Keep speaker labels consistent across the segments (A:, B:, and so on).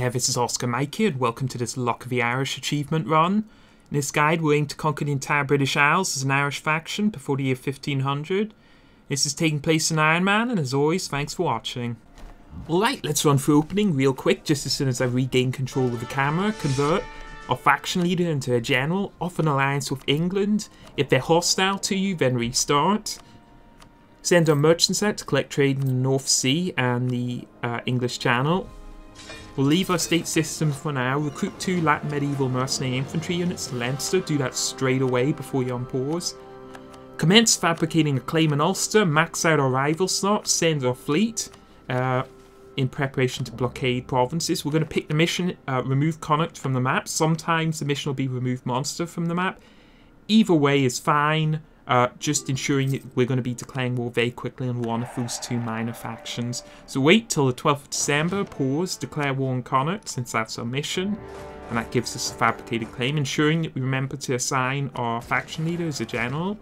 A: there, this is Oscar Mike here, and welcome to this Luck of the Irish achievement run. In this guide, we're aiming to conquer the entire British Isles as an Irish faction before the year 1500. This is taking place in Ironman, and as always, thanks for watching. Alright, let's run through opening real quick, just as soon as I regain control of the camera. Convert our faction leader into a general, off an alliance with England. If they're hostile to you, then restart. Send our merchants out to collect trade in the North Sea and the English Channel. We'll leave our state system for now. Recruit 2 Latin medieval mercenary infantry units to Leinster. Do that straight away before you're on pause. Commence fabricating a claim in Ulster. Max out our rival slots. Send our fleet in preparation to blockade provinces. We're going to pick the mission, remove Connacht from the map. Sometimes the mission will be remove Munster from the map. Either way is fine. Just ensuring that we're going to be declaring war very quickly on one of those two minor factions. So wait till the 12th of December, pause, declare war on Connacht, since that's our mission. And that gives us a fabricated claim, ensuring that we remember to assign our faction leader as a general.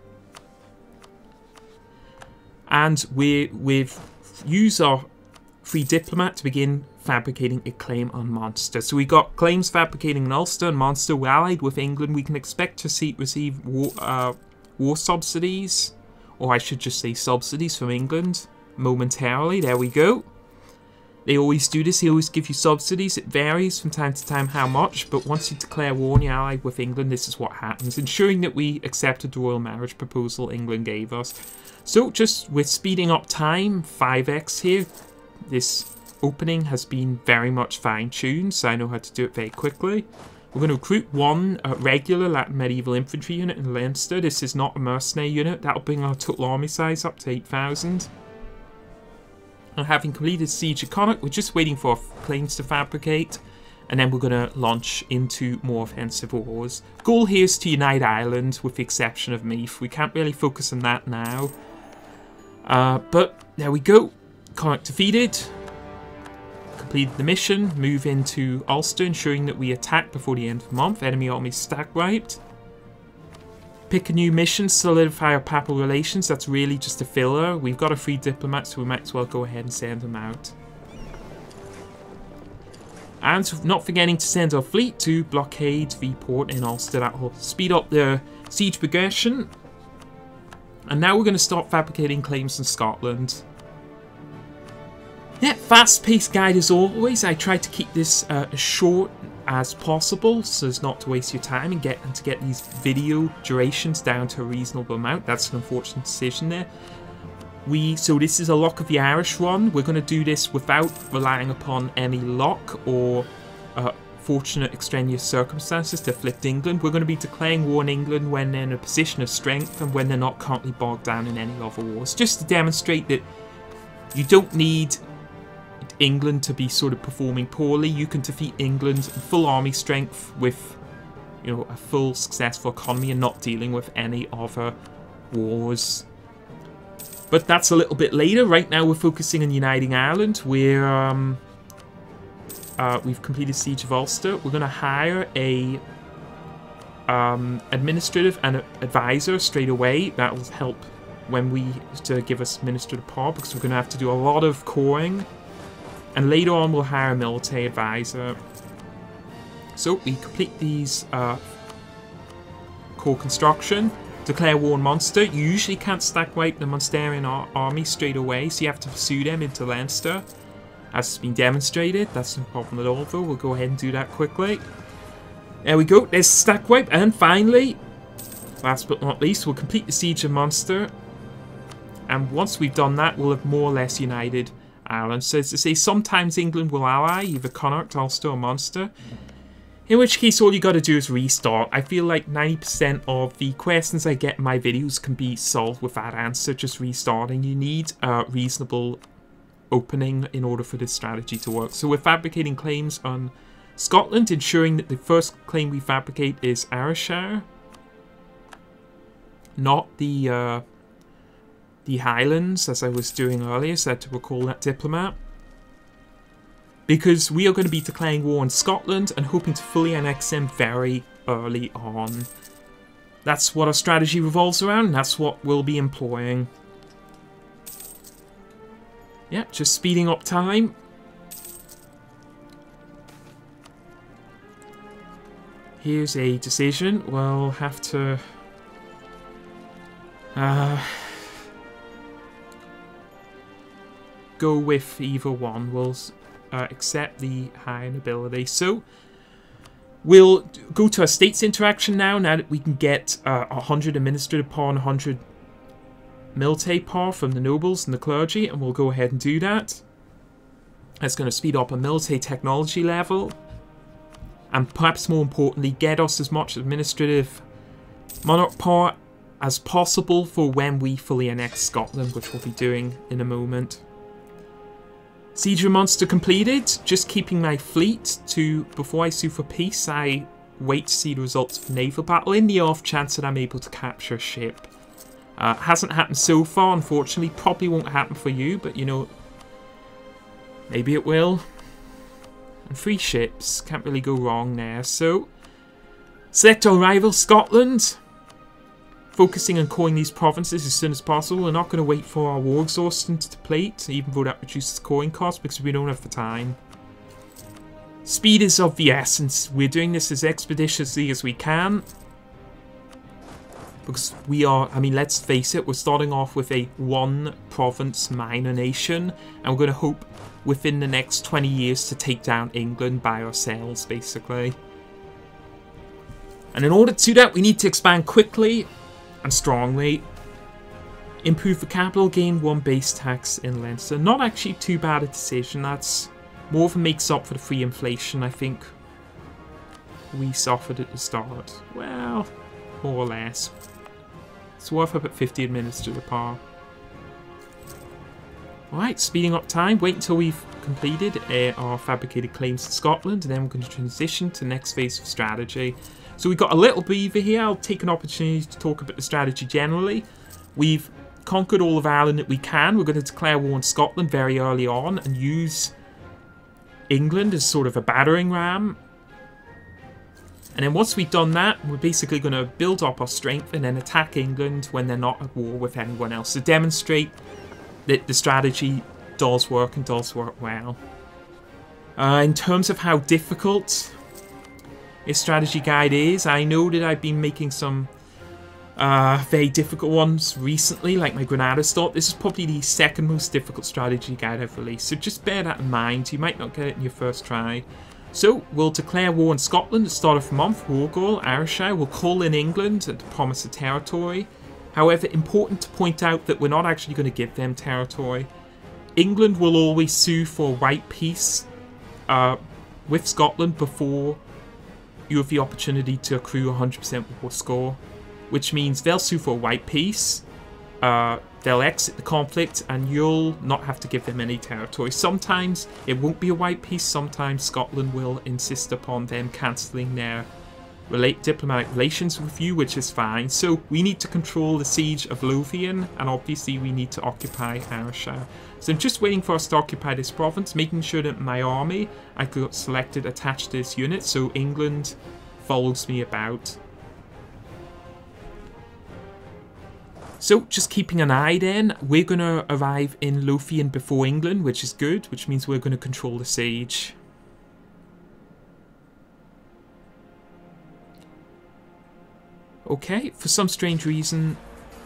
A: And we've used our free diplomat to begin fabricating a claim on Munster. So we got claims fabricating in Ulster and Munster. We're allied with England. We can expect to receive war subsidies, or I should just say subsidies from England momentarily. There we go. They always do this. They always give you subsidies. It varies from time to time how much, but once you declare war and you're allied with England, this is what happens, ensuring that we accepted the royal marriage proposal England gave us. So just with speeding up time, 5x here, this opening has been very much fine-tuned, so I know how to do it very quickly. We're going to recruit one regular Latin medieval infantry unit in Leinster. This is not a mercenary unit. That'll bring our total army size up to 8,000. And having completed Siege of Connacht, we're just waiting for our claims to fabricate. And then we're going to launch into more offensive wars. Goal here is to unite Ireland, with the exception of Meath. We can't really focus on that now. But there we go. Connacht defeated. Completed the mission, move into Ulster, ensuring that we attack before the end of the month. Enemy army stack wiped. Pick a new mission, solidify our papal relations. That's really just a filler. We've got a free diplomat, so we might as well go ahead and send them out. And not forgetting to send our fleet to blockade the port in Ulster. That will speed up the siege progression. And now we're going to start fabricating claims in Scotland. Yeah, fast-paced guide as always. I try to keep this as short as possible so as not to waste your time and to get these video durations down to a reasonable amount. That's an unfortunate decision there. So this is a Luck of the Irish run. We're going to do this without relying upon any luck or fortunate extraneous circumstances to afflict England. We're going to be declaring war on England when they're in a position of strength and when they're not currently bogged down in any other wars. Just to demonstrate that you don't need England to be sort of performing poorly. You can defeat England in full army strength with, you know, a full successful economy and not dealing with any other wars. But that's a little bit later. Right now we're focusing on uniting Ireland. We've completed Siege of Ulster. We're going to hire a administrative and advisor straight away. That will help to give us administrative power, because we're going to have to do a lot of coring. And later on, we'll hire a military advisor. So we complete these core construction. Declare war on Munster. You usually can't stack wipe the Munsterian army straight away, so you have to pursue them into Leinster. As has been demonstrated, that's no problem at all, though. We'll go ahead and do that quickly. There we go. There's stack wipe. And finally, last but not least, we'll complete the Siege of Munster. And once we've done that, we'll have more or less united Ireland. So as to say, sometimes England will ally either Connacht, Ulster or Munster, in which case all you got to do is restart. I feel like 90% of the questions I get in my videos can be solved with that answer, just restarting. You need a reasonable opening in order for this strategy to work. So we're fabricating claims on Scotland, ensuring that the first claim we fabricate is Ayrshire, not the Highlands, as I was doing earlier, so I had to recall that diplomat. Because we are going to be declaring war on Scotland and hoping to fully annex them very early on. That's what our strategy revolves around, and that's what we'll be employing. Yeah, just speeding up time. Here's a decision. We'll have to... go with either one. We'll accept the higher nobility. So, we'll go to our states interaction now that we can get 100 administrative power and 100 military power from the nobles and the clergy, and we'll go ahead and do that. That's going to speed up our military technology level, and perhaps more importantly, get us as much administrative monarch power as possible for when we fully annex Scotland, which we'll be doing in a moment. Siege of Munster completed. Just keeping my fleet to, before I sue for peace, I wait to see the results of the naval battle in the off chance that I'm able to capture a ship. Hasn't happened so far, unfortunately. Probably won't happen for you, but you know, maybe it will. And 3 ships, can't really go wrong there. So, select our rival, Scotland. Focusing on coring these provinces as soon as possible. We're not going to wait for our war exhaustion to deplete, even though that reduces coring costs, because we don't have the time. Speed is of the essence. We're doing this as expeditiously as we can. Because we are, I mean, let's face it, we're starting off with a 1-province minor nation, and we're going to hope within the next 20 years to take down England by ourselves, basically. And in order to do that, we need to expand quickly and strongly. Improve the capital, gain 1 base tax in Leinster. Not actually too bad a decision. That's more than makes up for the free inflation I think we suffered at the start. Well, more or less. It's worth up at 50 administrative power. Alright, speeding up time. Wait until we've completed our fabricated claims to Scotland, and then we're going to transition to the next phase of strategy. So we've got a little breather here. I'll take an opportunity to talk about the strategy generally. We've conquered all of Ireland that we can. We're going to declare war on Scotland very early on and use England as sort of a battering ram. And then once we've done that, we're basically going to build up our strength and then attack England when they're not at war with anyone else to demonstrate that the strategy does work and does work well. In terms of how difficult this strategy guide is, I know that I've been making some very difficult ones recently, like my Granada Start. This is probably the 2nd most difficult strategy guide I've released, so just bear that in mind. You might not get it in your first try. So, we'll declare war on Scotland at the start of the month, Wargall, Ayrshire. We'll call in England to promise a territory. However, important to point out that we're not actually going to give them territory. England will always sue for a white peace with Scotland before you have the opportunity to accrue 100% war score, which means they'll sue for a white peace, they'll exit the conflict, and you'll not have to give them any territory. Sometimes it won't be a white peace, sometimes Scotland will insist upon them cancelling their diplomatic relations with you, which is fine. So we need to control the siege of Lothian, and obviously we need to occupy Ayrshire. So I'm just waiting for us to occupy this province, making sure that my army I got selected attached to this unit, so England follows me about. So just keeping an eye then, we're going to arrive in Lothian before England, which is good, which means we're going to control the siege. Okay, for some strange reason,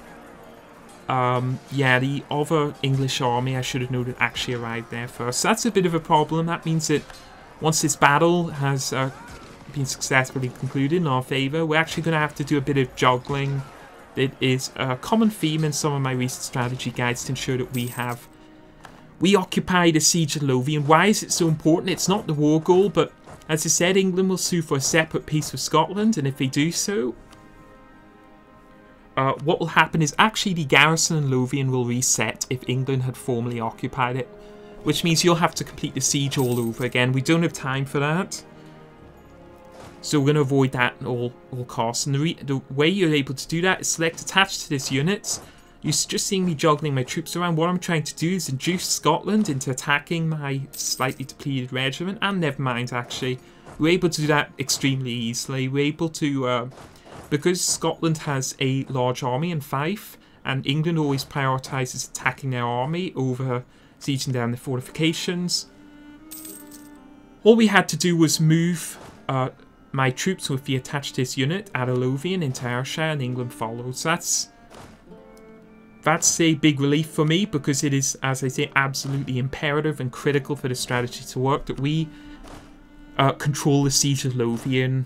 A: yeah, the other English army, I should have noted, actually arrived there first. So that's a bit of a problem. That means that once this battle has been successfully concluded in our favour, we're actually going to have to do a bit of juggling. It is a common theme in some of my recent strategy guides to ensure that we occupy the siege of Lothian. Why is it so important? It's not the war goal, but as I said, England will sue for a separate peace with Scotland, and if they do so, what will happen is actually the garrison in Lothian will reset if England had formally occupied it, which means you'll have to complete the siege all over again. We don't have time for that, so we're going to avoid that at all costs. And the way you're able to do that is select attached to this unit. You're just seeing me juggling my troops around. What I'm trying to do is induce Scotland into attacking my slightly depleted regiment, and never mind actually. We're able to do that extremely easily. We're able to... because Scotland has a large army in Fife, and England always prioritises attacking their army over sieging down the fortifications, all we had to do was move my troops will be attached to this unit at Lothian into Ayrshire, and England follows. That's a big relief for me, because it is, as I say, absolutely imperative and critical for the strategy to work that we control the siege of Lothian.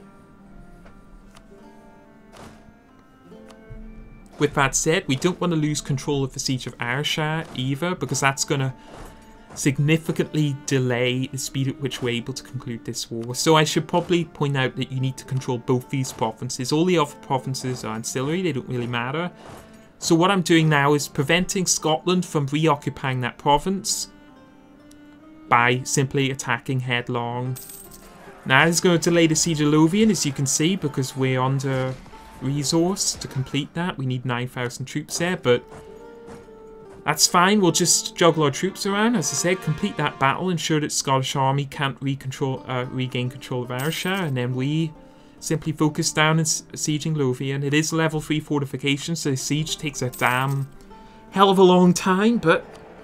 A: With that said, we don't want to lose control of the siege of Ayrshire either, because that's going to significantly delay the speed at which we're able to conclude this war. So I should probably point out that you need to control both these provinces. All the other provinces are ancillary, they don't really matter. So what I'm doing now is preventing Scotland from reoccupying that province by simply attacking headlong. Now this is going to delay the siege of Lothian, as you can see, because we're under resource to complete that. We need 9,000 troops there, but that's fine. We'll just juggle our troops around. As I said, complete that battle, ensure that Scottish army can't regain control of Ayrshire, and then we simply focus down on sieging Lothian. It is level 3 fortification, so the siege takes a damn hell of a long time, but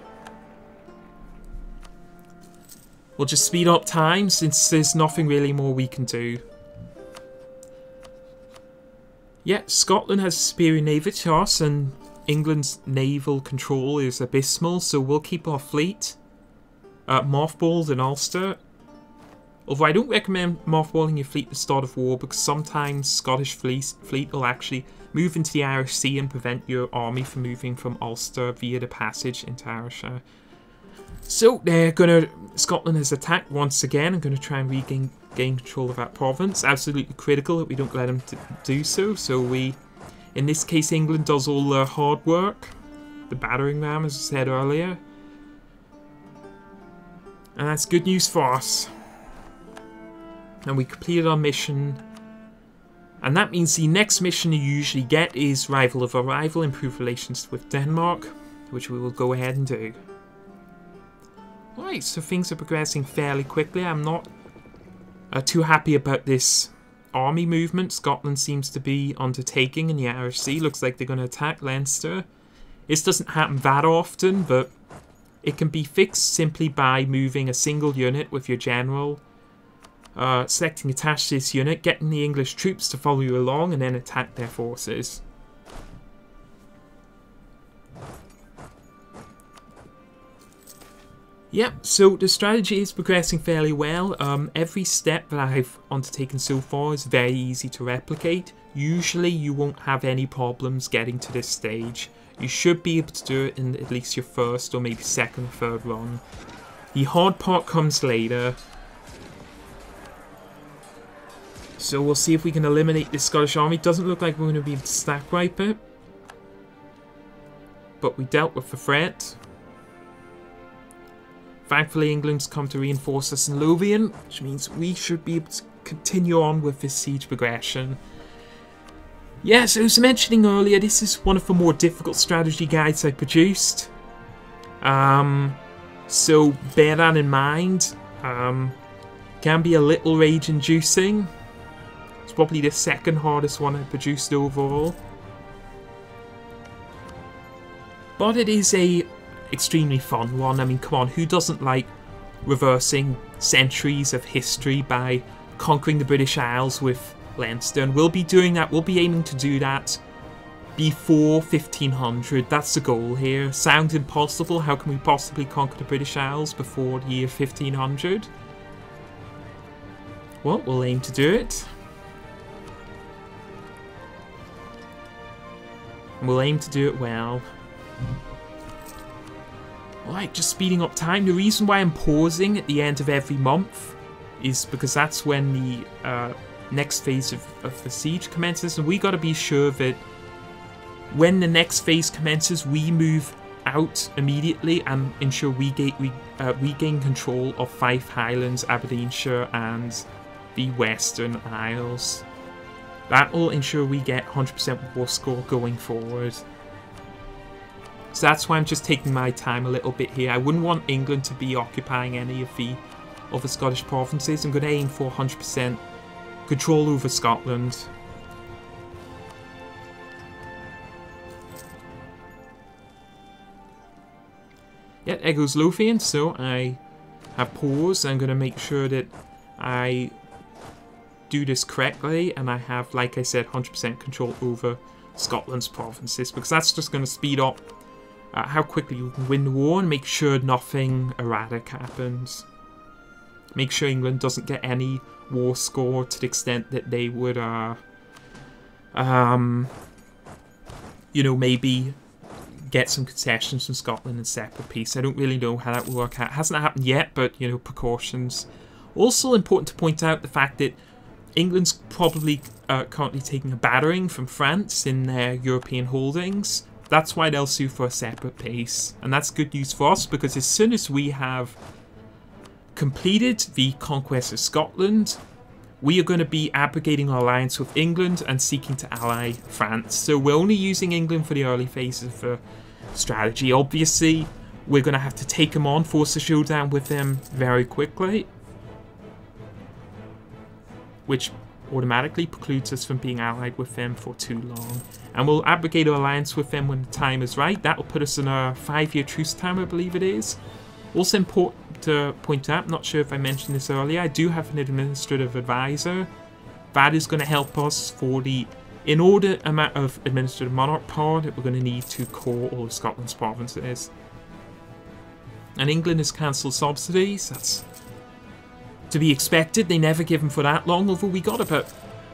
A: we'll just speed up time since there's nothing really more we can do. Yeah, Scotland has a superior navy to us, and England's naval control is abysmal, so we'll keep our fleet mothballed in Ulster. Although I don't recommend mothballing your fleet at the start of war, because sometimes Scottish fleet will actually move into the Irish Sea and prevent your army from moving from Ulster via the passage into Ayrshire. So Scotland has attacked once again and going to try and gain control of that province. Absolutely critical that we don't let them do so. So in this case, England does all the hard work, the battering ram, as I said earlier. And that's good news for us. And we completed our mission. And that means the next mission you usually get is Rival of a Rival, improve relations with Denmark, which we will go ahead and do. Right, so things are progressing fairly quickly. I'm not too happy about this army movement Scotland seems to be undertaking in the Irish Sea. Looks like they're going to attack Leinster. This doesn't happen that often, but it can be fixed simply by moving a single unit with your general, selecting attached to this unit, getting the English troops to follow you along, and then attack their forces. Yep, so the strategy is progressing fairly well. Every step that I've undertaken so far is very easy to replicate. Usually you won't have any problems getting to this stage. You should be able to do it in at least your first or maybe second or third run. The hard part comes later. So we'll see if we can eliminate this Scottish army. Doesn't look like we're going to be able to stack wipe it. But we dealt with the threat. Thankfully, England's come to reinforce us in Lothian, which means we should be able to continue on with this siege progression. Yeah, so as mentioning earlier, this is one of the more difficult strategy guides I produced. So bear that in mind. Can be a little rage-inducing. It's probably the second hardest one I produced overall. But it is a extremely fun one. I mean, come on, who doesn't like reversing centuries of history by conquering the British Isles with Leinster? And we'll be doing that, we'll be aiming to do that before 1500. That's the goal here. Sounds impossible. How can we possibly conquer the British Isles before the year 1500? Well, we'll aim to do it. And we'll aim to do it well. Alright, just speeding up time. The reason why I'm pausing at the end of every month is because that's when the next phase of the siege commences, and we got to be sure that when the next phase commences, we move out immediately and ensure we gain control of Fife Highlands, Aberdeenshire, and the Western Isles. That will ensure we get 100% war score going forward. So that's why I'm just taking my time a little bit here. I wouldn't want England to be occupying any of the other Scottish provinces. I'm going to aim for 100% control over Scotland. Yeah, there goes Lothian, so I have paused. I'm going to make sure that I do this correctly, and I have, like I said, 100% control over Scotland's provinces, because that's just going to speed up how quickly you can win the war and make sure nothing erratic happens. Make sure England doesn't get any war score to the extent that they would, you know, maybe get some concessions from Scotland in separate peace. I don't really know how that will work out. It hasn't happened yet, but, you know, precautions. Also important to point out the fact that England's probably currently taking a battering from France in their European holdings. That's why they'll sue for a separate peace. And that's good news for us, because as soon as we have completed the conquest of Scotland, we are going to be abrogating our alliance with England and seeking to ally France. So we're only using England for the early phases of the strategy. Obviously, we're going to have to take them on, force a showdown with them very quickly, which automatically precludes us from being allied with them for too long. And we'll abrogate our alliance with them when the time is right. That will put us in a 5-year truce time, I believe it is. Also important to point out, I'm not sure if I mentioned this earlier, I do have an administrative advisor. That is going to help us for the inordinate amount of administrative monarch power that we're going to need to core all of Scotland's provinces. And England has cancelled subsidies. That's to be expected. They never give them for that long, although we got about,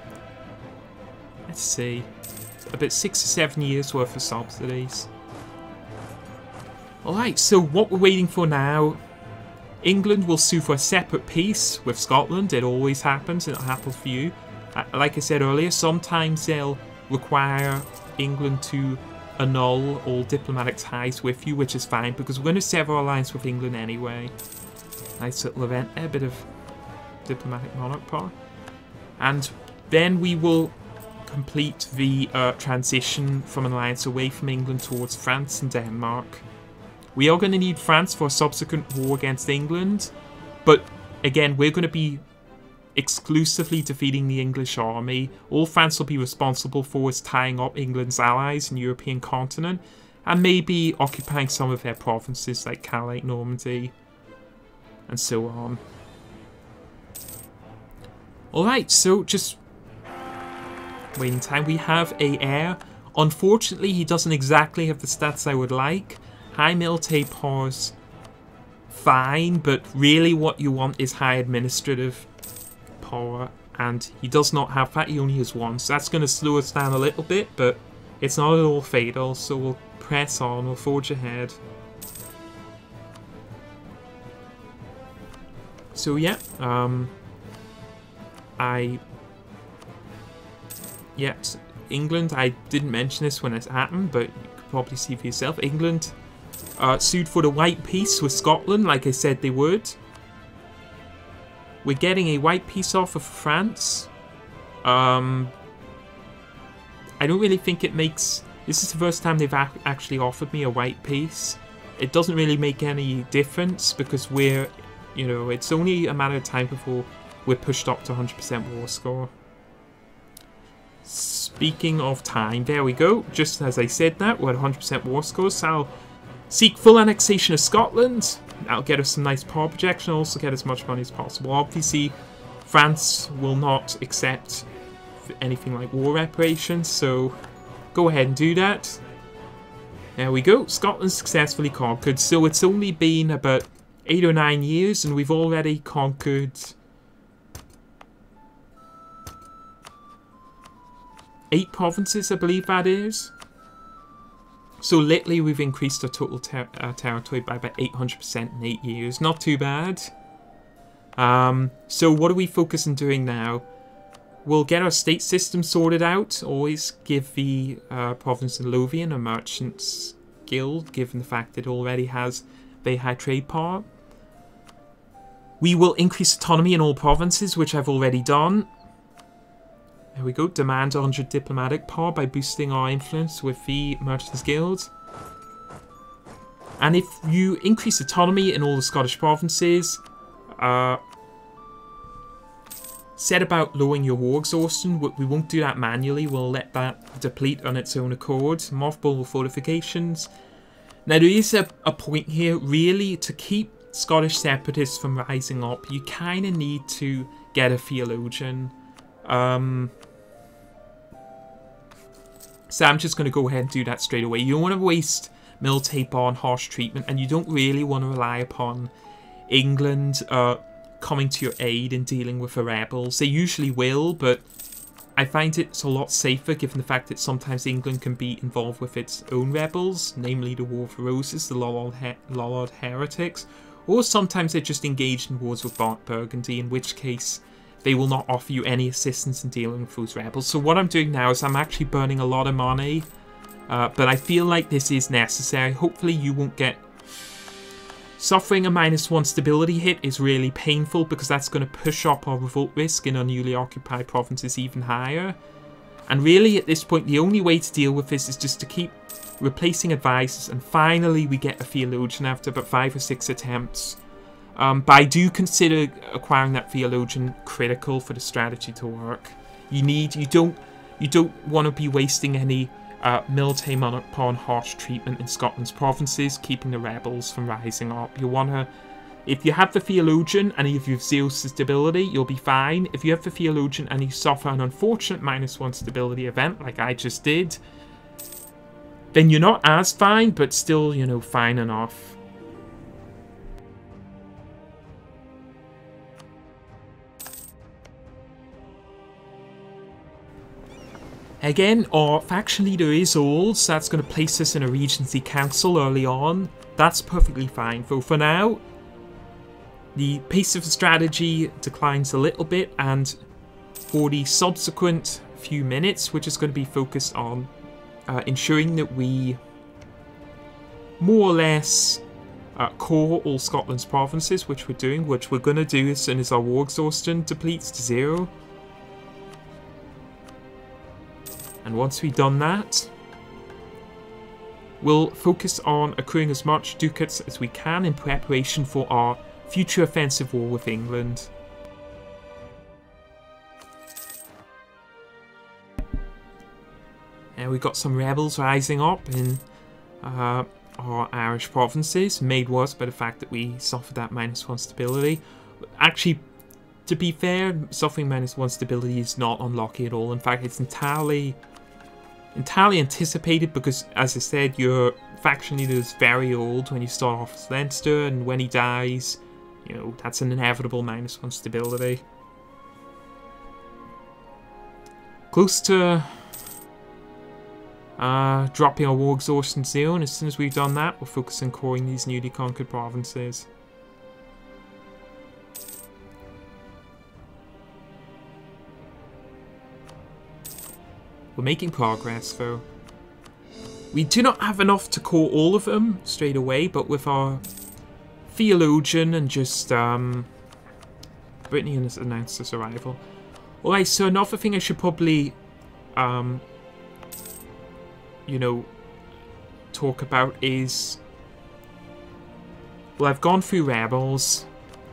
A: let's see, about 6 or 7 years worth of subsidies. Alright, so what we're waiting for now, England will sue for a separate peace with Scotland. It always happens, it'll happen for you. Like I said earlier, sometimes they'll require England to annul all diplomatic ties with you, which is fine, because we're going to sever our alliance with England anyway. Nice little event, a bit of diplomatic monarch power. And then we will complete the transition from an alliance away from England towards France and Denmark. We are going to need France for a subsequent war against England, but again, we're going to be exclusively defeating the English army. All France will be responsible for is tying up England's allies in the European continent, and maybe occupying some of their provinces like Calais, Normandy, and so on. Alright, so just waiting time. We have a heir. Unfortunately, he doesn't exactly have the stats I would like. High military power's fine, but really what you want is high administrative power, and he does not have that. He only has one, so that's going to slow us down a little bit, but it's not at all fatal, so we'll press on, we'll forge ahead. So yeah, England, I didn't mention this when it happened, but you could probably see for yourself. England sued for the white peace with Scotland, like I said they would. We're getting a white peace offer for France. I don't really think it makes... This is the first time they've actually offered me a white peace. It doesn't really make any difference because we're, you know, it's only a matter of time before we're pushed up to 100% war score. Speaking of time, there we go. Just as I said that, we're at 100% war score, so I'll seek full annexation of Scotland. That'll get us some nice power projection, also get as much money as possible. Obviously, France will not accept anything like war reparations, so go ahead and do that. There we go. Scotland successfully conquered. So it's only been about 8 or 9 years, and we've already conquered 8 provinces, I believe that is. So lately we've increased our total territory by about 800% in 8 years. Not too bad. So what are we focused on doing now? We'll get our state system sorted out. Always give the province of Lothian a merchant's guild, given the fact it already has very high trade power. We will increase autonomy in all provinces, which I've already done. There we go. Demand 100 diplomatic power by boosting our influence with the Merchants Guild. And if you increase autonomy in all the Scottish provinces, set about lowering your war exhaustion. We won't do that manually. We'll let that deplete on its own accord. Mothball fortifications. Now there is a point here, really, to keep Scottish separatists from rising up. You kind of need to get a theologian. So I'm just going to go ahead and do that straight away. You don't want to waste mil-tape on harsh treatment, and you don't really want to rely upon England coming to your aid in dealing with the rebels. They usually will, but I find it's a lot safer given the fact that sometimes England can be involved with its own rebels, namely the War of the Roses, the Lollard heretics, or sometimes they're just engaged in wars with Burgundy, in which case they will not offer you any assistance in dealing with those rebels. So what I'm doing now is I'm actually burning a lot of money, but I feel like this is necessary. Hopefully you won't get... Suffering a -1 stability hit is really painful because that's going to push up our revolt risk in our newly occupied provinces even higher. And really at this point the only way to deal with this is just to keep replacing advisors, and finally we get a theologian after about 5 or 6 attempts. But I do consider acquiring that theologian critical for the strategy to work. You don't want to be wasting any military upon harsh treatment in Scotland's provinces, keeping the rebels from rising up. You want to, if you have the theologian and if you have 0 stability, you'll be fine. If you have the theologian and you suffer an unfortunate -1 stability event, like I just did, then you're not as fine, but still, you know, fine enough. Again, our faction leader is old, so that's going to place us in a Regency Council early on. That's perfectly fine. Though for now, the pace of the strategy declines a little bit, and for the subsequent few minutes, we're just going to be focused on ensuring that we more or less core all Scotland's provinces, which we're going to do as soon as our war exhaustion depletes to 0. And once we've done that, we'll focus on accruing as much ducats as we can in preparation for our future offensive war with England. And we've got some rebels rising up in our Irish provinces, made worse by the fact that we suffered that -1 stability. Actually, to be fair, suffering -1 stability is not unlucky at all. In fact, it's entirely anticipated because, as I said, your faction leader is very old when you start off as Leinster, and when he dies, you know, that's an inevitable -1 stability. Close to dropping our war exhaustion zone. As soon as we've done that, we'll focus on coring these newly conquered provinces. We're making progress, though. We do not have enough to core all of them straight away, but with our theologian and just Brittany has announced his arrival. Alright, so another thing I should probably you know, talk about is, well, I've gone through rebels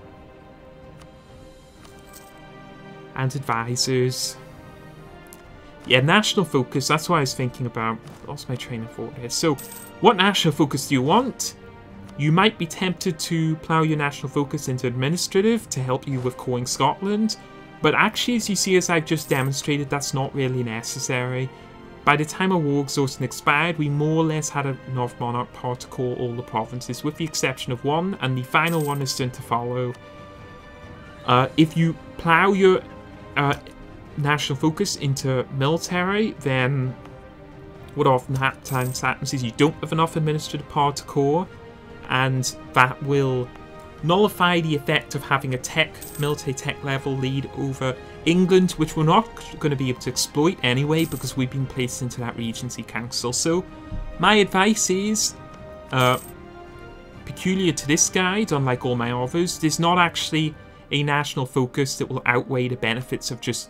A: and advisors. Yeah, national focus, that's what I was thinking about. Lost my train of thought here. So, what national focus do you want? You might be tempted to plough your national focus into administrative to help you with coring Scotland, but actually, as you see, as I've just demonstrated, that's not really necessary. By the time our war exhaustion expired, we more or less had enough monarch power to core all the provinces, with the exception of one, and the final one is soon to follow. If you plough your national focus into military, then what oftentimes happens is you don't have enough administrative power to core, and that will nullify the effect of having a military tech level lead over England, which we're not going to be able to exploit anyway because we've been placed into that Regency Council. So my advice is, peculiar to this guide, unlike all my others, there's not actually a national focus that will outweigh the benefits of just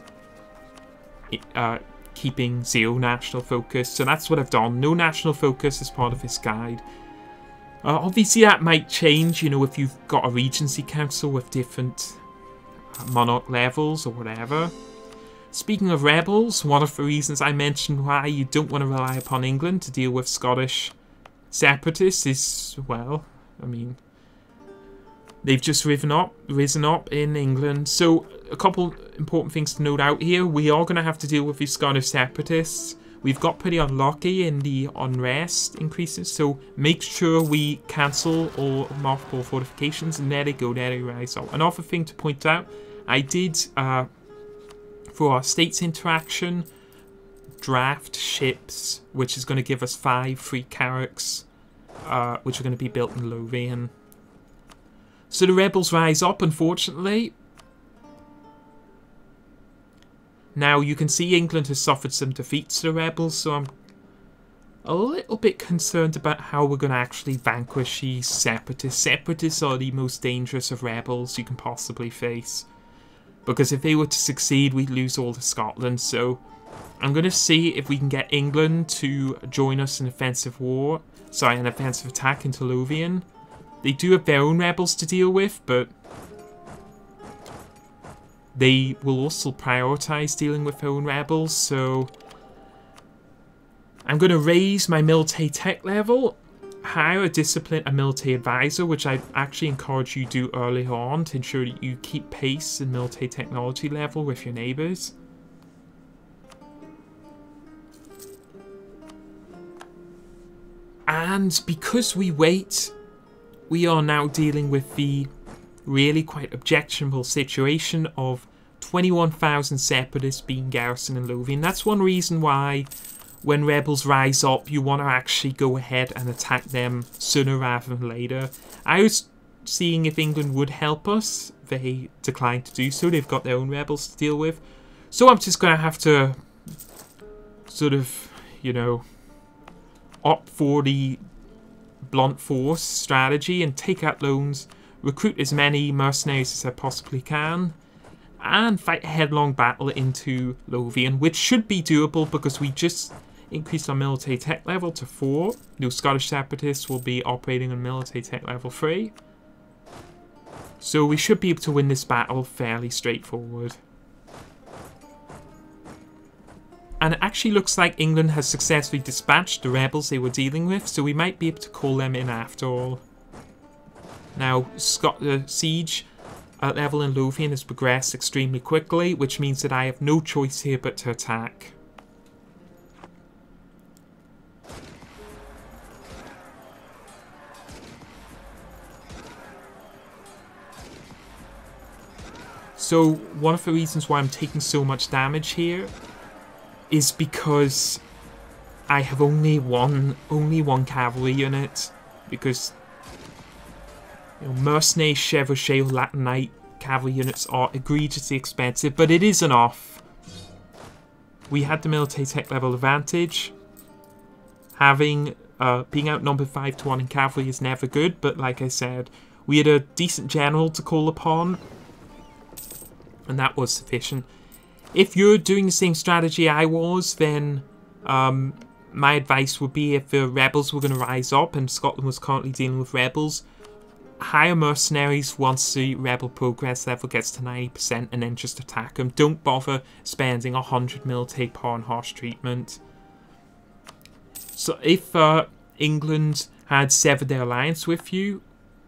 A: keeping 0 national focus. So that's what I've done. No national focus as part of this guide. Obviously that might change, you know, if you've got a Regency Council with different monarch levels or whatever. Speaking of rebels, one of the reasons I mentioned why you don't want to rely upon England to deal with Scottish separatists is, well, I mean, They've just risen up in England. So a couple important things to note out here. We are going to have to deal with these Scottish separatists. We've got pretty unlucky in the unrest increases, so make sure we cancel all multiple fortifications, and there they go, there they rise up. Another thing to point out, I did, for our states interaction, draft ships, which is going to give us 5 free carracks, which are going to be built in Lothian. So the rebels rise up, unfortunately. Now, you can see England has suffered some defeats to the rebels, so I'm a little bit concerned about how we're going to actually vanquish these separatists. Separatists are the most dangerous of rebels you can possibly face, because if they were to succeed, we'd lose all of Scotland. So I'm going to see if we can get England to join us in an offensive attack into Lothian. They do have their own rebels to deal with, but they will also prioritise dealing with their own rebels, so I'm going to raise my military tech level, hire a discipline, a military advisor, which I actually encourage you to do early on to ensure that you keep pace in military technology level with your neighbours. And because we wait, we are now dealing with the really quite objectionable situation of 21,000 separatists being garrisoned in Lothian. That's one reason why when rebels rise up, you want to actually go ahead and attack them sooner rather than later. I was seeing if England would help us. They declined to do so. They've got their own rebels to deal with. So I'm just going to have to sort of, you know, opt for the blunt force strategy and take out loans, recruit as many mercenaries as I possibly can, and fight a headlong battle into Lothian, which should be doable because we just increased our military tech level to 4. No Scottish separatists will be operating on military tech level 3. So we should be able to win this battle fairly straightforward. And it actually looks like England has successfully dispatched the rebels they were dealing with, so we might be able to call them in after all. Now, the siege level in Lothian has progressed extremely quickly, which means that I have no choice here but to attack. So, one of the reasons why I'm taking so much damage here is because I have only one cavalry unit, because you know, mercenary, chevauchee, or Latin Knight cavalry units are egregiously expensive, but it is enough. We had the military tech level advantage. Having being outnumbered 5 to 1 in cavalry is never good, but like I said, we had a decent general to call upon, and that was sufficient. If you're doing the same strategy I was, then my advice would be, if the rebels were going to rise up, and Scotland was currently dealing with rebels, hire mercenaries once the rebel progress level gets to 90%, and then just attack them. Don't bother spending 100 mil take power and harsh treatment. So if England had severed their alliance with you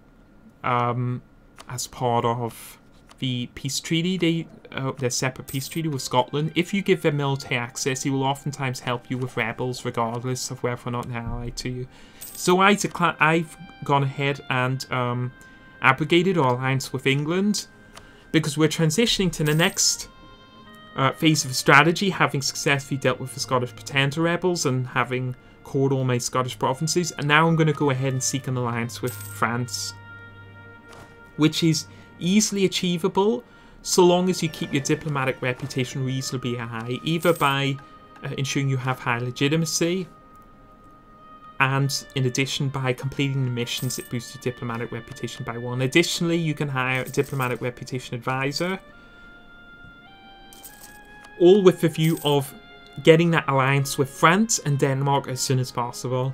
A: as part of the peace treaty, their separate peace treaty with Scotland, if you give them military access, he will oftentimes help you with rebels regardless of whether or not they're allied to you. So I've gone ahead and abrogated our alliance with England, because we're transitioning to the next phase of strategy, having successfully dealt with the Scottish pretender rebels and having cored all my Scottish provinces, and now I'm going to go ahead and seek an alliance with France, which is easily achievable so long as you keep your diplomatic reputation reasonably high, either by ensuring you have high legitimacy, and in addition by completing the missions that boost your diplomatic reputation by 1. Additionally, you can hire a diplomatic reputation advisor, all with the view of getting that alliance with France and Denmark as soon as possible.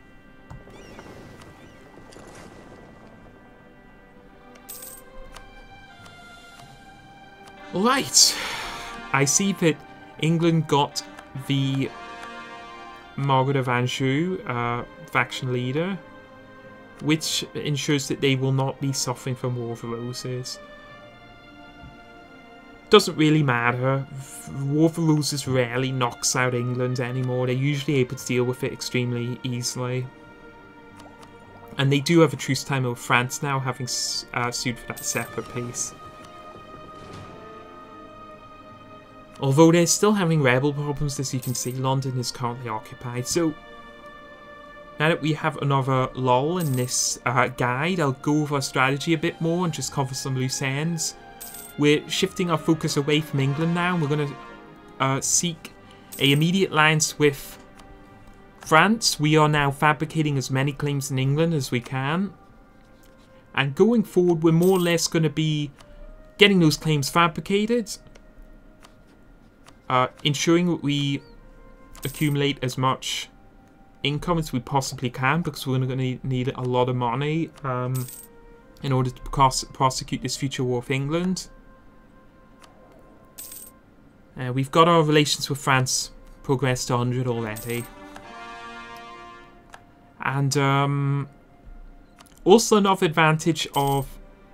A: Right, I see that England got the Margaret of Anjou faction leader. which ensures that they will not be suffering from War of the Roses. Doesn't really matter. War of the Roses rarely knocks out England anymore. They're usually able to deal with it extremely easily. And they do have a truce time with France now, having sued for that separate peace. Although they're still having rebel problems, as you can see, London is currently occupied. So, now that we have another lull in this guide, I'll go over our strategy a bit more and just cover some loose ends. We're shifting our focus away from England now, and we're going to seek an immediate alliance with France. We are now fabricating as many claims in England as we can. And going forward, we're more or less going to be getting those claims fabricated. Ensuring that we accumulate as much income as we possibly can, because we're going to need a lot of money in order to prosecute this future war with England. We've got our relations with France progressed to 100 already. And also another advantage of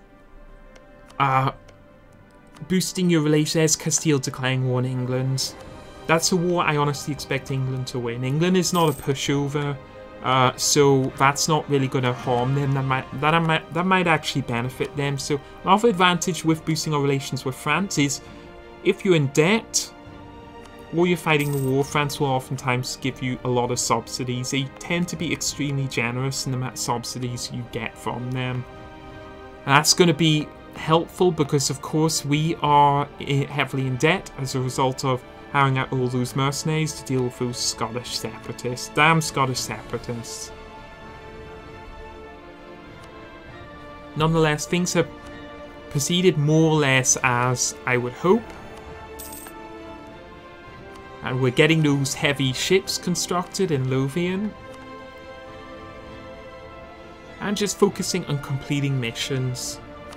A: boosting your relations is Castile declaring war in England. That's a war I honestly expect England to win. England is not a pushover, so that's not really going to harm them. That might actually benefit them. So another advantage with boosting our relations with France is if you're in debt or you're fighting the war, France will oftentimes give you a lot of subsidies. They tend to be extremely generous in the amount of subsidies you get from them. And that's going to be helpful because, of course, we are heavily in debt as a result of hiring out all those mercenaries to deal with those Scottish separatists. Damn Scottish separatists. Nonetheless, things have proceeded more or less as I would hope. And we're getting those heavy ships constructed in Lothian. And just focusing on completing missions.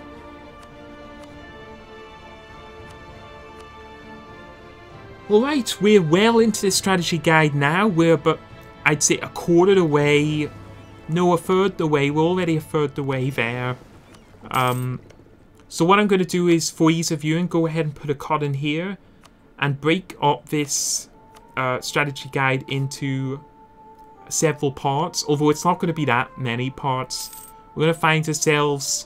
A: Alright, we're well into this strategy guide now. We're about, I'd say, a quarter the way. No, a third the way. We're already a third the way there. So what I'm going to do is, for ease of viewing, go ahead and put a cut in here. And break up this strategy guide into several parts. Although it's not going to be that many parts. We're going to find ourselves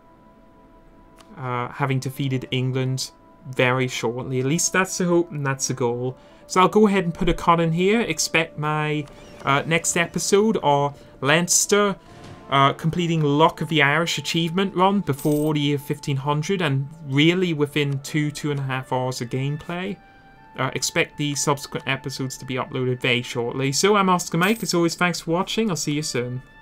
A: having defeated England very shortly. At least that's the hope and that's the goal. So I'll go ahead and put a cut in here. Expect my next episode or Leinster completing Luck of the Irish achievement run before the year 1500 and really within 2.5 hours of gameplay. Expect the subsequent episodes to be uploaded very shortly. So I'm Oscar Mike. As always, thanks for watching. I'll see you soon.